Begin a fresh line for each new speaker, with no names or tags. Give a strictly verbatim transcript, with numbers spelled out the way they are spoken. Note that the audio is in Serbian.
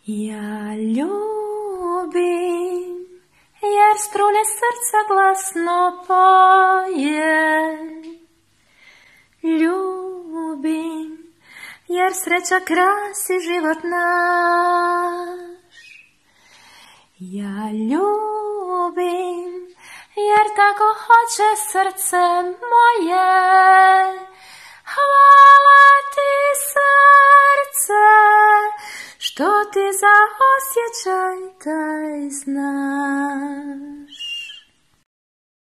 Ja ljubim, jer strune srca glasno poje. Ljubim, jer sreća krasi život naš. Ja ljubim, jer tako hoće srce moje. Hvala ti srce, što ti za osjećaj taj znaš.